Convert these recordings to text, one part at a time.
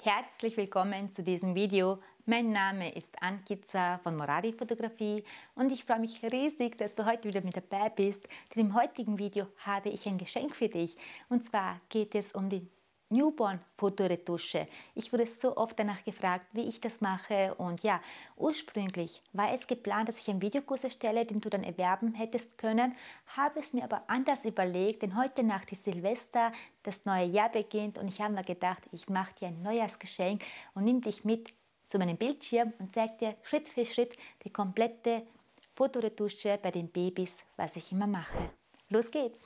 Herzlich willkommen zu diesem Video. Mein Name ist Ankiza von Moradi Fotografie und ich freue mich riesig, dass du heute wieder mit dabei bist, denn im heutigen Video habe ich ein Geschenk für dich. Und zwar geht es um die Newborn Fotoretusche. Ich wurde so oft danach gefragt, wie ich das mache, und ja, ursprünglich war es geplant, dass ich einen Videokurs erstelle, den du dann erwerben hättest können, habe es mir aber anders überlegt, denn heute Nacht ist Silvester, das neue Jahr beginnt und ich habe mir gedacht, ich mache dir ein Neujahrsgeschenk und nimm dich mit zu meinem Bildschirm und zeige dir Schritt für Schritt die komplette Fotoretusche bei den Babys, was ich immer mache. Los geht's!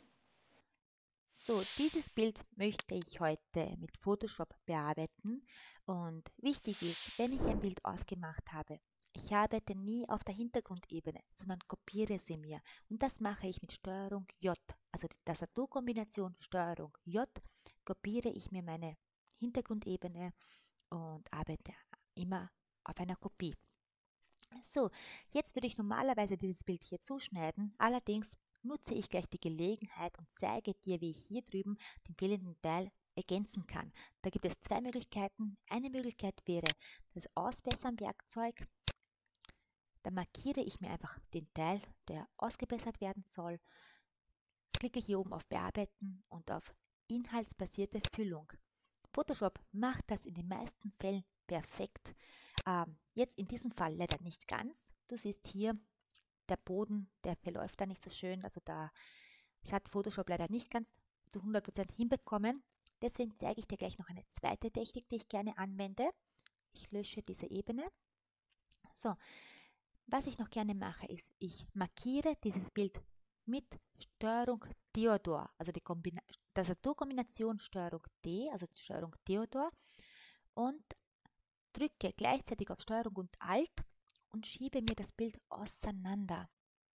So, dieses Bild möchte ich heute mit Photoshop bearbeiten, und wichtig ist, wenn ich ein Bild aufgemacht habe, ich arbeite nie auf der Hintergrundebene, sondern kopiere sie mir, und das mache ich mit Steuerung J, also die Tastaturkombination Steuerung J, kopiere ich mir meine Hintergrundebene und arbeite immer auf einer Kopie. So, jetzt würde ich normalerweise dieses Bild hier zuschneiden, allerdings nutze ich gleich die Gelegenheit und zeige dir, wie ich hier drüben den fehlenden Teil ergänzen kann. Da gibt es zwei Möglichkeiten. Eine Möglichkeit wäre das Ausbessern-Werkzeug. Da markiere ich mir einfach den Teil, der ausgebessert werden soll, klicke hier oben auf Bearbeiten und auf Inhaltsbasierte Füllung. Photoshop macht das in den meisten Fällen perfekt. Jetzt in diesem Fall leider nicht ganz. Du siehst hier, der Boden, der verläuft da nicht so schön. Also das hat Photoshop leider nicht ganz zu 100% hinbekommen. Deswegen zeige ich dir gleich noch eine zweite Technik, die ich gerne anwende. Ich lösche diese Ebene. So, was ich noch gerne mache, ist, ich markiere dieses Bild mit Steuerung Theodor, also die Tastaturkombination Steuerung D, also Steuerung Theodor, und drücke gleichzeitig auf Steuerung und Alt und schiebe mir das Bild auseinander.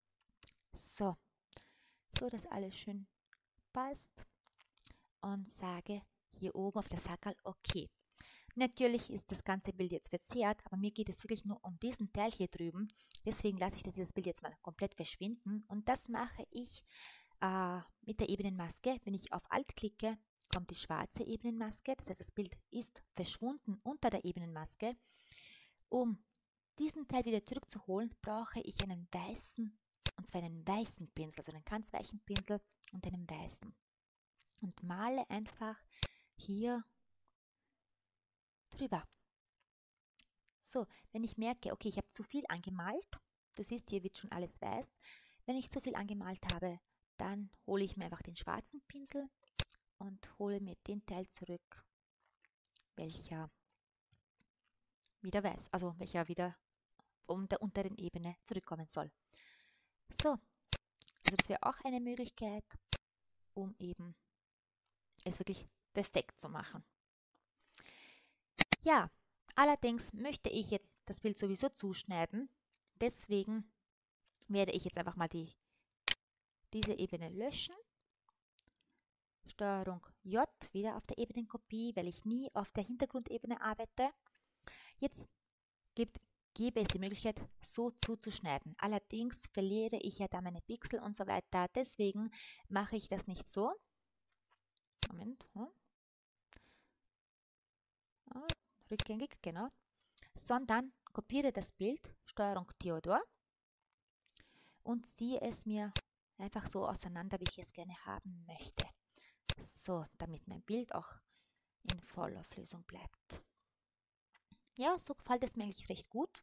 So, dass alles schön passt, und sage hier oben auf der Sackerl OK. Natürlich ist das ganze Bild jetzt verzerrt, aber mir geht es wirklich nur um diesen Teil hier drüben. Deswegen lasse ich dieses Bild jetzt mal komplett verschwinden, und das mache ich mit der Ebenenmaske. Wenn ich auf Alt klicke, kommt die schwarze Ebenenmaske. Das heißt, das Bild ist verschwunden unter der Ebenenmaske. Um diesen Teil wieder zurückzuholen, brauche ich einen weißen, und zwar einen weichen Pinsel, also einen ganz weichen Pinsel und einen weißen. Und male einfach hier drüber. So, wenn ich merke, okay, ich habe zu viel angemalt, du siehst, hier wird schon alles weiß. Wenn ich zu viel angemalt habe, dann hole ich mir einfach den schwarzen Pinsel und hole mir den Teil zurück, welcher wieder weiß, also welcher wieder um der unteren Ebene zurückkommen soll. So, also das wäre auch eine Möglichkeit, um eben es wirklich perfekt zu machen. Ja, allerdings möchte ich jetzt das Bild sowieso zuschneiden, deswegen werde ich jetzt einfach mal diese Ebene löschen. Steuerung J, wieder auf der Ebenenkopie, weil ich nie auf der Hintergrundebene arbeite. Jetzt gäbe es die Möglichkeit, so zuzuschneiden. Allerdings verliere ich ja da meine Pixel und so weiter. Deswegen mache ich das nicht so. Moment. Rückgängig, genau. Sondern kopiere das Bild, Steuerung Theodor, und ziehe es mir einfach so auseinander, wie ich es gerne haben möchte. So, damit mein Bild auch in Vollauflösung bleibt. Ja, so gefällt es mir eigentlich recht gut.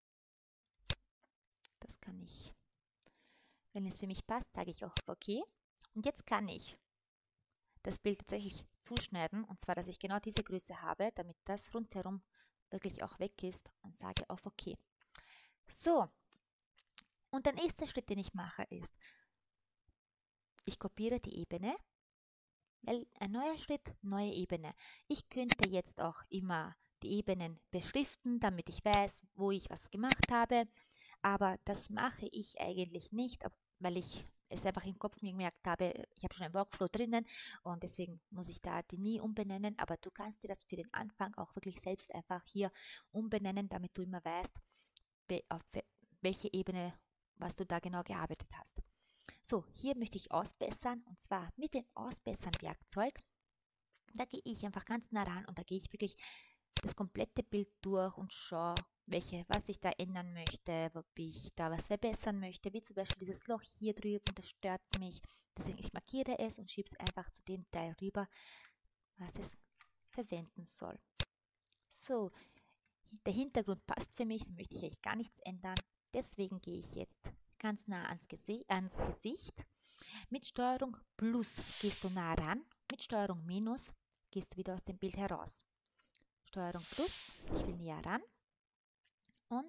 Das kann ich, wenn es für mich passt, sage ich auch okay. Und jetzt kann ich das Bild tatsächlich zuschneiden, und zwar, dass ich genau diese Größe habe, damit das rundherum wirklich auch weg ist, und sage auf OK. So, und der nächste Schritt, den ich mache, ist, ich kopiere die Ebene, weil ein neuer Schritt, neue Ebene. Ich könnte jetzt auch immer die Ebenen beschriften, damit ich weiß, wo ich was gemacht habe, aber das mache ich eigentlich nicht, weil ich es einfach im Kopf mir gemerkt habe, ich habe schon einen Workflow drinnen, und deswegen muss ich da die nie umbenennen, aber du kannst dir das für den Anfang auch wirklich selbst einfach hier umbenennen, damit du immer weißt, auf welche Ebene, was du da genau gearbeitet hast. So, hier möchte ich ausbessern, und zwar mit dem Ausbessern-Werkzeug. Da gehe ich einfach ganz nah ran, und da gehe ich wirklich das komplette Bild durch und schaue, was ich da ändern möchte, ob ich da was verbessern möchte, wie zum Beispiel dieses Loch hier drüben, das stört mich. Deswegen ich markiere es und schiebe es einfach zu dem Teil rüber, was es verwenden soll. So, der Hintergrund passt für mich, da möchte ich echt gar nichts ändern. Deswegen gehe ich jetzt ganz nah ans Gesicht. Mit Steuerung Plus gehst du nah ran, mit Steuerung Minus gehst du wieder aus dem Bild heraus. Steuerung Plus, ich will näher ran und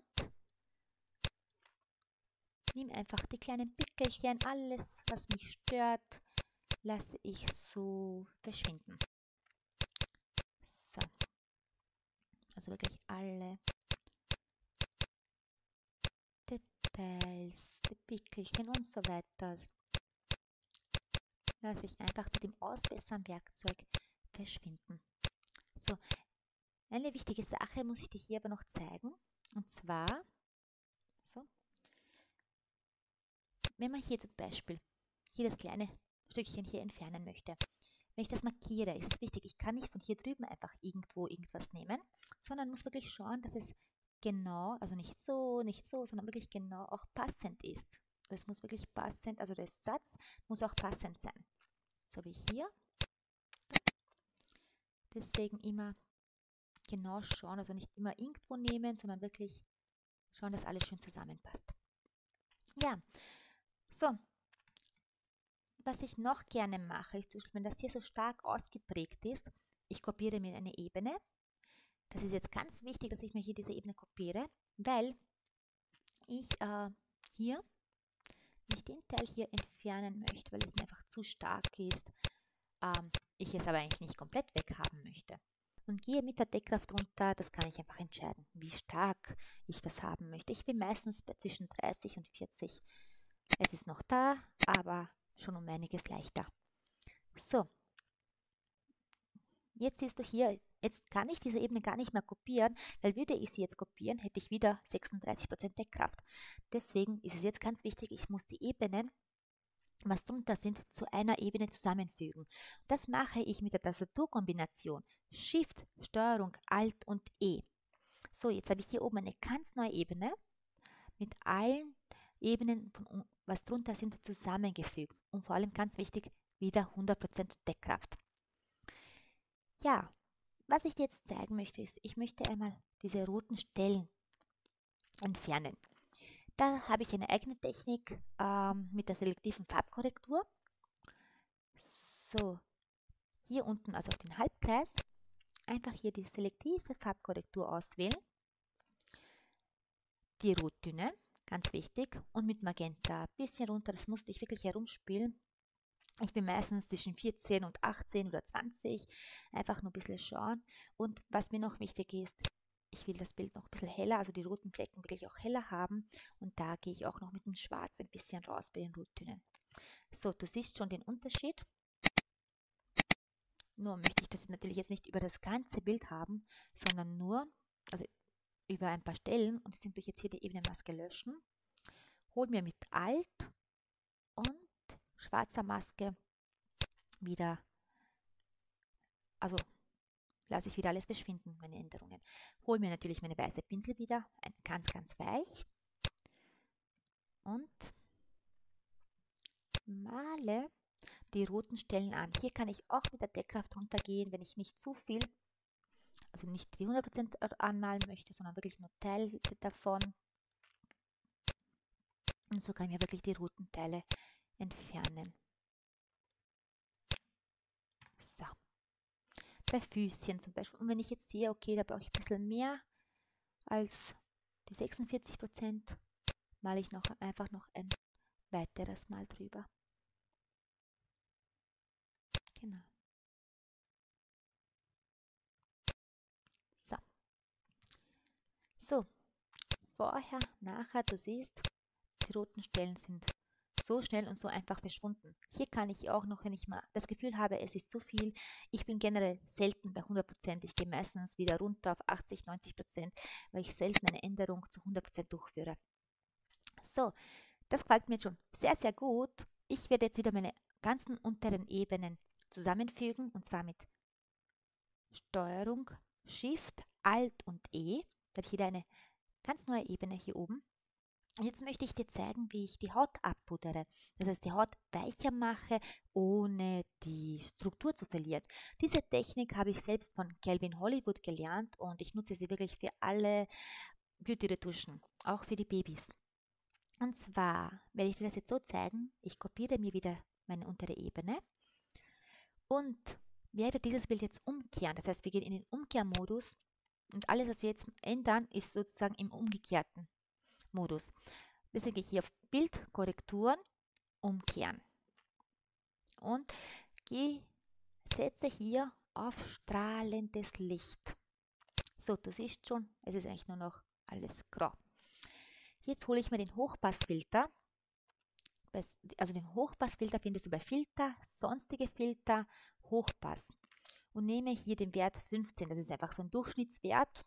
nimm einfach die kleinen Pickelchen, alles was mich stört, lasse ich so verschwinden. So, also wirklich alle Details, die Pickelchen und so weiter, lasse ich einfach mit dem Ausbessern-Werkzeug verschwinden. So, eine wichtige Sache muss ich dir hier aber noch zeigen, und zwar, so, wenn man hier zum Beispiel hier das kleine Stückchen hier entfernen möchte. Wenn ich das markiere, ist es wichtig, ich kann nicht von hier drüben einfach irgendwo irgendwas nehmen, sondern muss wirklich schauen, dass es genau, also nicht so, sondern wirklich genau auch passend ist. Es muss wirklich passend, also der Satz muss auch passend sein. So wie hier. Deswegen immer genau schauen, also nicht immer irgendwo nehmen, sondern wirklich schauen, dass alles schön zusammenpasst. Ja, so. Was ich noch gerne mache, ist, wenn das hier so stark ausgeprägt ist, ich kopiere mir eine Ebene. Das ist jetzt ganz wichtig, dass ich mir hier diese Ebene kopiere, weil ich hier nicht den Teil hier entfernen möchte, weil es mir einfach zu stark ist. Ich es aber eigentlich nicht komplett weghaben möchte. Und gehe mit der Deckkraft runter, das kann ich einfach entscheiden, wie stark ich das haben möchte. Ich bin meistens bei zwischen 30 und 40. Es ist noch da, aber schon um einiges leichter. So, jetzt siehst du hier, jetzt kann ich diese Ebene gar nicht mehr kopieren, weil würde ich sie jetzt kopieren, hätte ich wieder 36% Deckkraft. Deswegen ist es jetzt ganz wichtig, ich muss die Ebenen, was drunter sind, zu einer Ebene zusammenfügen. Das mache ich mit der Tastaturkombination Shift, Steuerung, Alt und E. So, jetzt habe ich hier oben eine ganz neue Ebene mit allen Ebenen, was drunter sind, zusammengefügt. Und vor allem ganz wichtig, wieder 100% Deckkraft. Ja, was ich dir jetzt zeigen möchte, ist, ich möchte einmal diese roten Stellen entfernen. Da habe ich eine eigene Technik mit der selektiven Farbkorrektur. So, hier unten, also auf den Halbkreis, einfach hier die selektive Farbkorrektur auswählen. Die Rottöne, ganz wichtig, und mit Magenta ein bisschen runter, das musste ich wirklich herumspielen. Ich bin meistens zwischen 14 und 18 oder 20, einfach nur ein bisschen schauen. Und was mir noch wichtig ist, ich will das Bild noch ein bisschen heller, also die roten Flecken will ich auch heller haben. Und da gehe ich auch noch mit dem Schwarz ein bisschen raus bei den Rottönen. So, du siehst schon den Unterschied. Nur möchte ich das natürlich jetzt nicht über das ganze Bild haben, sondern nur, also über ein paar Stellen. Und deswegen durch jetzt hier die Ebenenmaske löschen. Hol mir mit Alt und schwarzer Maske wieder, also lasse ich wieder alles verschwinden, meine Änderungen. Hole mir natürlich meine weiße Pinsel wieder, ganz, ganz weich. Und male die roten Stellen an. Hier kann ich auch mit der Deckkraft runtergehen, wenn ich nicht zu viel, also nicht die 100% anmalen möchte, sondern wirklich nur Teile davon. Und so kann ich mir wirklich die roten Teile entfernen. So. Bei Füßchen zum Beispiel. Und wenn ich jetzt sehe, okay, da brauche ich ein bisschen mehr als die 46%, male ich einfach noch ein weiteres Mal drüber. Genau. So. So. Vorher, nachher, du siehst, die roten Stellen sind so schnell und so einfach verschwunden. Hier kann ich auch noch, wenn ich mal das Gefühl habe, es ist zu viel, ich bin generell selten bei 100%, ich gehe meistens wieder runter auf 80, 90%, weil ich selten eine Änderung zu 100% durchführe. So, das gefällt mir schon sehr, sehr gut. Ich werde jetzt wieder meine ganzen unteren Ebenen zusammenfügen, und zwar mit Steuerung Shift, Alt und E. Da habe ich wieder eine ganz neue Ebene hier oben. Und jetzt möchte ich dir zeigen, wie ich die Haut abpuddere. Das heißt, die Haut weicher mache, ohne die Struktur zu verlieren. Diese Technik habe ich selbst von Calvin Hollywood gelernt und ich nutze sie wirklich für alle Beauty-Retuschen, auch für die Babys. Und zwar werde ich dir das jetzt so zeigen. Ich kopiere mir wieder meine untere Ebene und werde dieses Bild jetzt umkehren. Das heißt, wir gehen in den Umkehrmodus und alles, was wir jetzt ändern, ist sozusagen im umgekehrten Modus. Deswegen gehe ich hier auf Bild, Korrekturen, Umkehren und setze hier auf strahlendes Licht. So, du siehst schon, es ist eigentlich nur noch alles grau. Jetzt hole ich mir den Hochpassfilter. Also den Hochpassfilter findest du bei Filter, sonstige Filter, Hochpass. Und nehme hier den Wert 15, das ist einfach so ein Durchschnittswert.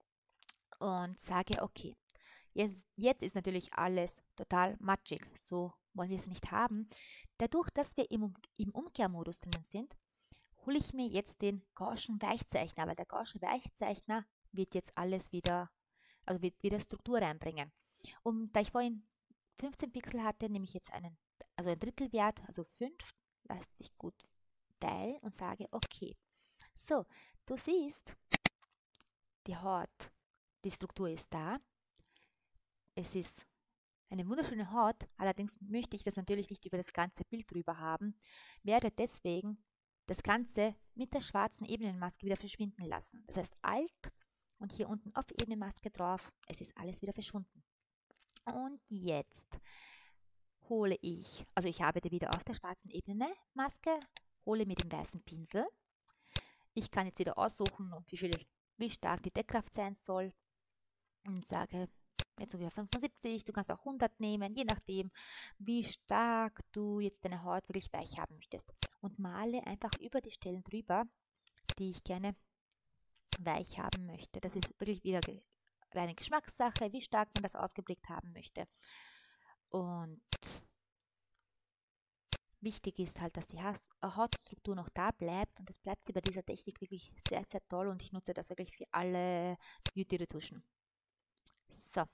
Und sage, okay, jetzt ist natürlich alles total matschig, so wollen wir es nicht haben. Dadurch, dass wir im Umkehrmodus drinnen sind, hole ich mir jetzt den Gaußschen Weichzeichner, weil der Gaußsche Weichzeichner wird jetzt alles wieder, also wird wieder Struktur reinbringen. Und da ich vorhin 15 Pixel hatte, nehme ich jetzt ein Drittelwert, also 5, lasse sich gut teilen und sage, okay. So, du siehst, die Haut, die Struktur ist da. Es ist eine wunderschöne Haut, allerdings möchte ich das natürlich nicht über das ganze Bild drüber haben, werde deswegen das Ganze mit der schwarzen Ebenenmaske wieder verschwinden lassen. Das heißt Alt und hier unten auf Ebenenmaske drauf, es ist alles wieder verschwunden. Und jetzt hole ich, also ich arbeite wieder auf der schwarzen Ebenenmaske, hole mir den weißen Pinsel. Ich kann jetzt wieder aussuchen, wie stark die Deckkraft sein soll und sage, jetzt ungefähr 75, du kannst auch 100 nehmen, je nachdem, wie stark du jetzt deine Haut wirklich weich haben möchtest. Und male einfach über die Stellen drüber, die ich gerne weich haben möchte. Das ist wirklich wieder reine Geschmackssache, wie stark man das ausgeprägt haben möchte. Und wichtig ist halt, dass die Hautstruktur noch da bleibt und das bleibt sie bei dieser Technik wirklich sehr, sehr toll und ich nutze das wirklich für alle Beauty-Retuschen. So.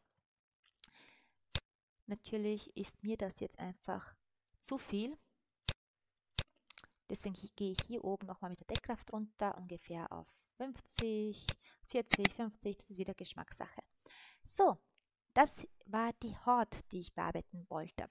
Natürlich ist mir das jetzt einfach zu viel. Deswegen gehe ich hier oben nochmal mit der Deckkraft runter, ungefähr auf 50, 40, 50. Das ist wieder Geschmackssache. So, das war die Haut, die ich bearbeiten wollte.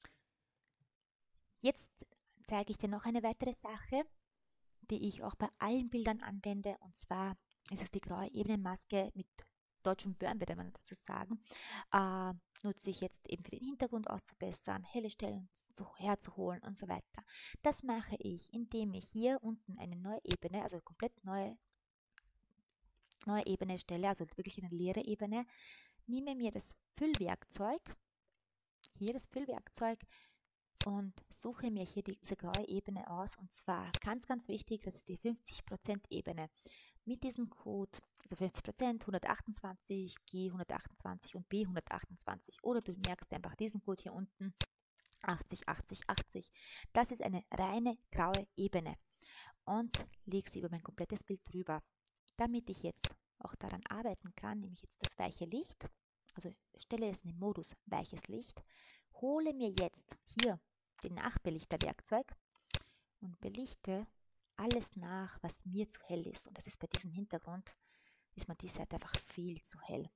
Jetzt zeige ich dir noch eine weitere Sache, die ich auch bei allen Bildern anwende. Und zwar ist es die graue Ebenenmaske mit deutschem Burn, würde man dazu sagen. Nutze ich jetzt eben für den Hintergrund auszubessern, helle Stellen herzuholen und so weiter. Das mache ich, indem ich hier unten eine neue Ebene, also komplett neue Ebene stelle, also wirklich eine leere Ebene, nehme mir das Füllwerkzeug, hier das Füllwerkzeug und suche mir hier diese graue Ebene aus und zwar ganz, ganz wichtig, das ist die 50% Ebene. Mit diesem Code, also 50%, 128, G128 und B128 oder du merkst einfach diesen Code hier unten, 80, 80, 80. Das ist eine reine graue Ebene und lege sie über mein komplettes Bild drüber. Damit ich jetzt auch daran arbeiten kann, nehme ich jetzt das weiche Licht, also stelle es in den Modus weiches Licht, hole mir jetzt hier den Nachbelichterwerkzeug und belichte alles nach, was mir zu hell ist. Und das ist bei diesem Hintergrund, ist mir die Seite einfach viel zu hell.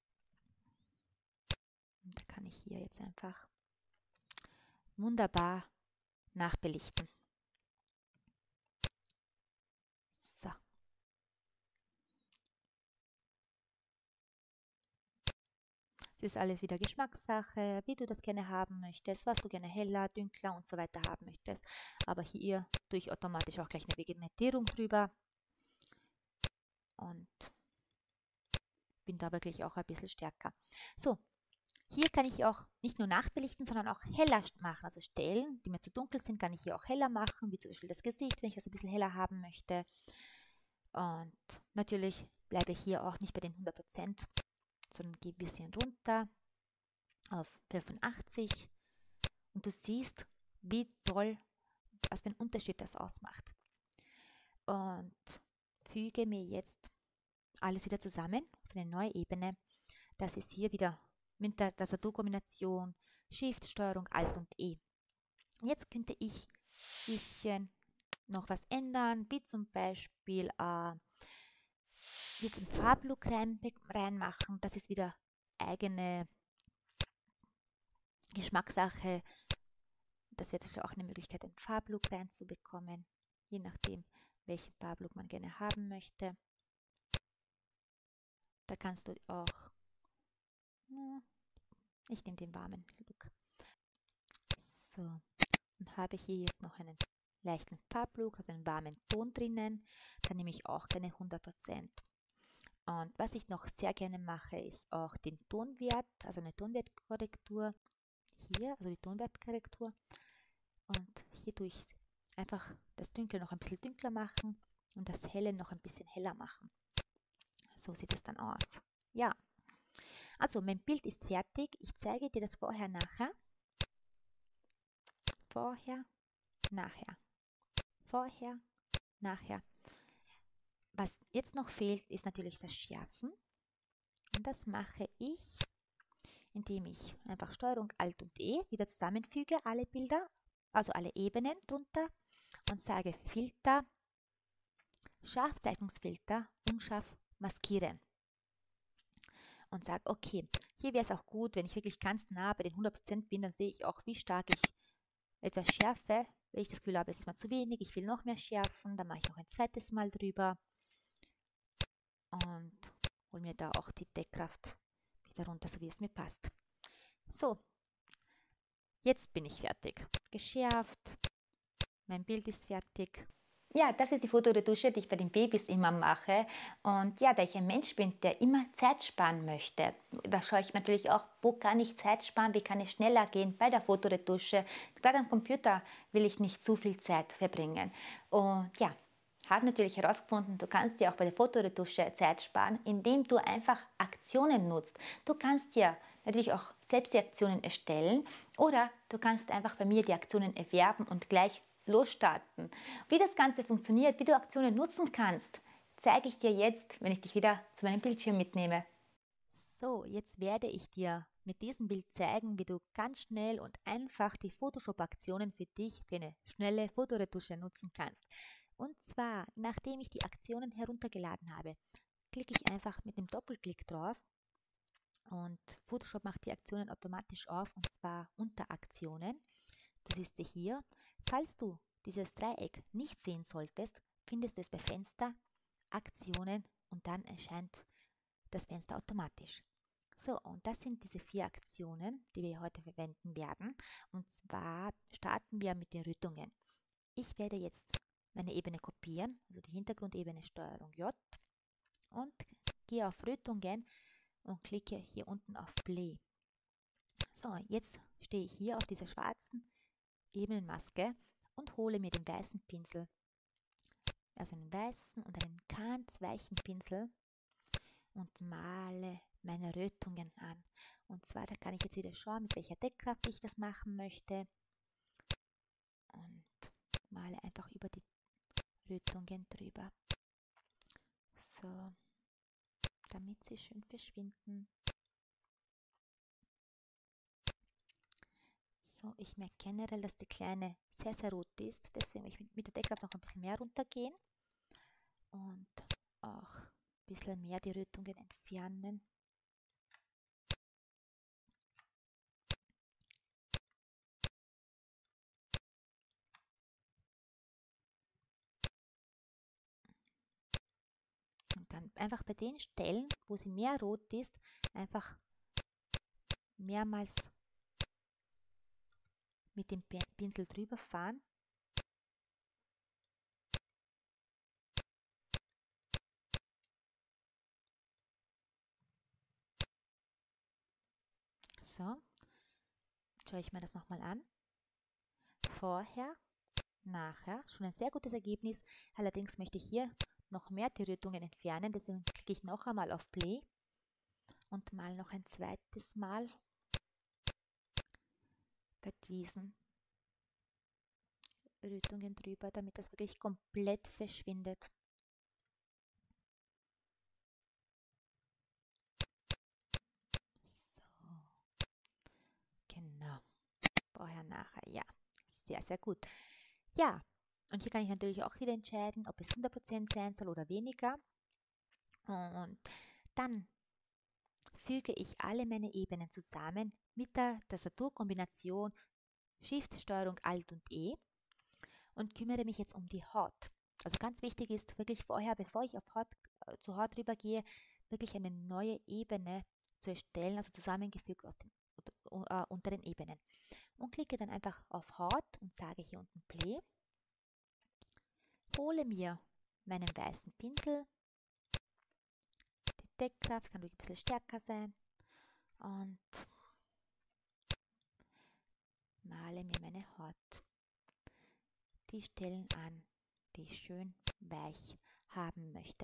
Und da kann ich hier jetzt einfach wunderbar nachbelichten. So. Das ist alles wieder Geschmackssache, wie du das gerne haben möchtest, was du gerne heller, dünkler und so weiter haben möchtest. Aber hier tue ich automatisch auch gleich eine Vignettierung drüber und bin da wirklich auch ein bisschen stärker. So, hier kann ich auch nicht nur nachbelichten, sondern auch heller machen. Also Stellen, die mir zu dunkel sind, kann ich hier auch heller machen, wie zum Beispiel das Gesicht, wenn ich das ein bisschen heller haben möchte. Und natürlich bleibe ich hier auch nicht bei den 100%, sondern gehe ein bisschen runter auf 85 und du siehst, wie toll, was für einen Unterschied das ausmacht. Und füge mir jetzt alles wieder zusammen auf eine neue Ebene. Das ist hier wieder mit der Tastaturkombination Shift, Steuerung, Alt und E. Jetzt könnte ich ein bisschen noch was ändern, wie zum Beispiel jetzt einen Farblook reinmachen. Das ist wieder eigene Geschmackssache. Das wäre auch eine Möglichkeit, einen Farblook reinzubekommen, je nachdem, welchen Farblook man gerne haben möchte. Da kannst du auch, ich nehme den warmen Look. So, und habe hier jetzt noch einen leichten Farblook, also einen warmen Ton drinnen. Da nehme ich auch keine 100%. Und was ich noch sehr gerne mache, ist auch den Tonwert, also eine Tonwertkorrektur. Hier, also die Tonwertkorrektur. Und hier tue ich einfach das Dunkle noch ein bisschen dunkler machen und das Helle noch ein bisschen heller machen. So sieht es dann aus. Ja, also mein Bild ist fertig. Ich zeige dir das vorher, nachher. Vorher, nachher. Vorher, nachher. Was jetzt noch fehlt, ist natürlich das Schärfen. Und das mache ich, indem ich einfach Steuerung Alt und E wieder zusammenfüge, alle Bilder, also alle Ebenen drunter und sage Filter, Scharfzeichnungsfilter, unscharf maskieren. Und sage, okay, hier wäre es auch gut, wenn ich wirklich ganz nah bei den 100% bin, dann sehe ich auch, wie stark ich etwas schärfe. Wenn ich das Gefühl habe, es ist mal zu wenig, ich will noch mehr schärfen, dann mache ich noch ein zweites Mal drüber und hole mir da auch die Deckkraft wieder runter, so wie es mir passt. So, jetzt bin ich fertig. Geschärft, mein Bild ist fertig. Ja, das ist die Fotoretusche, die ich bei den Babys immer mache. Und ja, da ich ein Mensch bin, der immer Zeit sparen möchte, da schaue ich natürlich auch, wo kann ich Zeit sparen, wie kann ich schneller gehen bei der Fotoretusche. Gerade am Computer will ich nicht zu viel Zeit verbringen. Und ja, habe natürlich herausgefunden, du kannst dir auch bei der Fotoretusche Zeit sparen, indem du einfach Aktionen nutzt. Du kannst dir natürlich auch selbst die Aktionen erstellen oder du kannst einfach bei mir die Aktionen erwerben und gleich losstarten. Wie das Ganze funktioniert, wie du Aktionen nutzen kannst, zeige ich dir jetzt, wenn ich dich wieder zu meinem Bildschirm mitnehme. So, jetzt werde ich dir mit diesem Bild zeigen, wie du ganz schnell und einfach die Photoshop-Aktionen für dich für eine schnelle Fotoretusche nutzen kannst. Und zwar, nachdem ich die Aktionen heruntergeladen habe, klicke ich einfach mit dem Doppelklick drauf und Photoshop macht die Aktionen automatisch auf, und zwar unter Aktionen. Das ist sie hier. Falls du dieses Dreieck nicht sehen solltest, findest du es bei Fenster, Aktionen und dann erscheint das Fenster automatisch. So, und das sind diese 4 Aktionen, die wir heute verwenden werden. Und zwar starten wir mit den Rötungen. Ich werde jetzt meine Ebene kopieren, also die Hintergrundebene Steuerung J, und gehe auf Rötungen und klicke hier unten auf Play. So, jetzt stehe ich hier auf dieser schwarzen Ebenenmaske und hole mir den weißen Pinsel, also einen weißen und einen ganz weichen Pinsel, und male meine Rötungen an. Und zwar, da kann ich jetzt wieder schauen, mit welcher Deckkraft ich das machen möchte, und male einfach über die Rötungen drüber, so, damit sie schön verschwinden. So, ich merke generell, dass die Kleine sehr, sehr rot ist, deswegen will ich mit der Deckkraft noch ein bisschen mehr runtergehen und auch ein bisschen mehr die Rötungen entfernen. Und dann einfach bei den Stellen, wo sie mehr rot ist, einfach mehrmals mit dem Pinsel drüber fahren. So, schaue ich mir das nochmal an. Vorher, nachher, schon ein sehr gutes Ergebnis. Allerdings möchte ich hier noch mehr die Rötungen entfernen, deswegen klicke ich noch einmal auf Play und mal noch ein zweites Mal bei diesen Rötungen drüber, damit das wirklich komplett verschwindet. Vorher, nachher, ja. Sehr, sehr gut. Ja, und hier kann ich natürlich auch wieder entscheiden, ob es 100% sein soll oder weniger. Und dann füge ich alle meine Ebenen zusammen mit der Tastaturkombination Shift, Steuerung, Alt und E und kümmere mich jetzt um die Haut. Also ganz wichtig ist wirklich vorher, bevor ich zur Haut rübergehe, wirklich eine neue Ebene zu erstellen, also zusammengefügt aus den unteren Ebenen. Und klicke dann einfach auf Haut und sage hier unten Play. Hole mir meinen weißen Pinsel. Die Deckkraft kann ruhig ein bisschen stärker sein. Und male mir meine Haut. Die Stellen an, die ich schön weich haben möchte.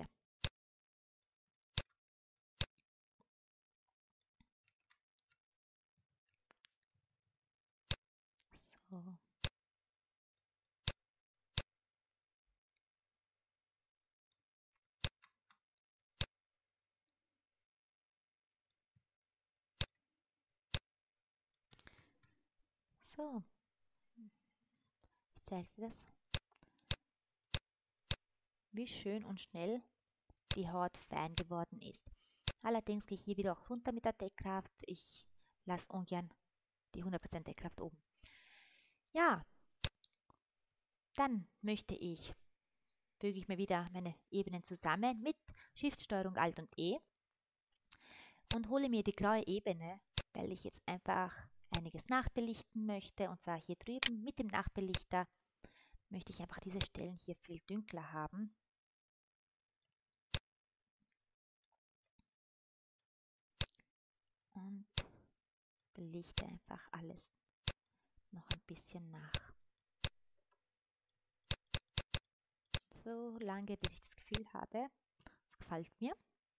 So. So. Ich zeige dir das, wie schön und schnell die Haut fein geworden ist. Allerdings gehe ich hier wieder auch runter mit der Deckkraft. Ich lasse ungern die 100% Deckkraft oben. Ja, dann füge ich mir wieder meine Ebenen zusammen mit Shift, Steuerung, Alt und E und hole mir die graue Ebene, weil ich jetzt einfach einiges nachbelichten möchte. Und zwar hier drüben mit dem Nachbelichter möchte ich einfach diese Stellen hier viel dunkler haben. Und belichte einfach alles noch ein bisschen nach. So lange, bis ich das Gefühl habe, es gefällt mir.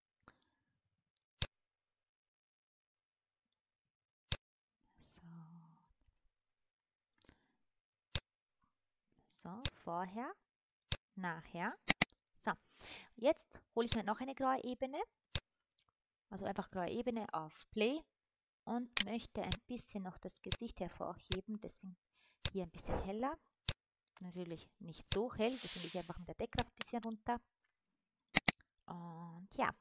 So, vorher, nachher. So, jetzt hole ich mir noch eine graue Ebene. Also einfach graue Ebene auf Play und möchte ein bisschen noch das Gesicht hervorheben. Deswegen hier ein bisschen heller. Natürlich nicht so hell, deswegen gehe ich einfach mit der Deckkraft ein bisschen runter. Und ja,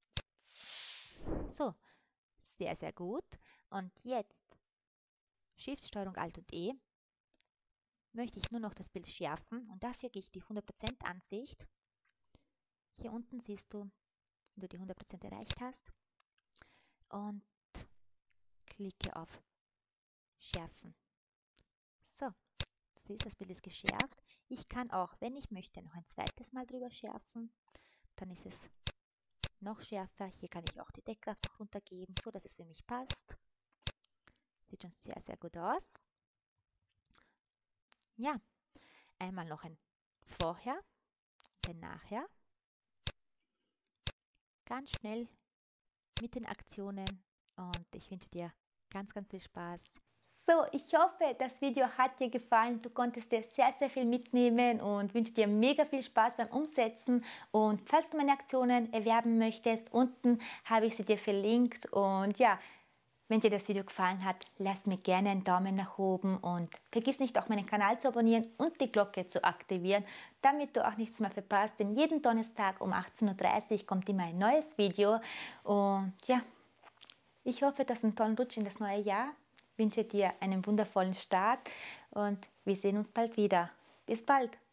so, sehr, sehr gut. Und jetzt Shift, Steuerung, Alt und E möchte ich nur noch das Bild schärfen und dafür gehe ich die 100% Ansicht. Hier unten siehst du, wenn du die 100% erreicht hast und klicke auf Schärfen. So, du siehst, das Bild ist geschärft. Ich kann auch, wenn ich möchte, noch ein zweites Mal drüber schärfen. Dann ist es noch schärfer. Hier kann ich auch die Deckkraft noch runtergeben, so dass es für mich passt. Sieht schon sehr, sehr gut aus. Ja, einmal noch ein Vorher und ein Nachher. Ganz schnell mit den Aktionen und ich wünsche dir ganz, ganz viel Spaß. So, ich hoffe, das Video hat dir gefallen. Du konntest dir sehr, sehr viel mitnehmen und wünsche dir mega viel Spaß beim Umsetzen. Und falls du meine Aktionen erwerben möchtest, unten habe ich sie dir verlinkt. Und ja, wenn dir das Video gefallen hat, lass mir gerne einen Daumen nach oben und vergiss nicht auch meinen Kanal zu abonnieren und die Glocke zu aktivieren, damit du auch nichts mehr verpasst. Denn jeden Donnerstag um 18:30 Uhr kommt immer ein neues Video. Und ja, ich hoffe, dass einen tollen Rutsch in das neue Jahr. Ich wünsche dir einen wundervollen Start und wir sehen uns bald wieder. Bis bald!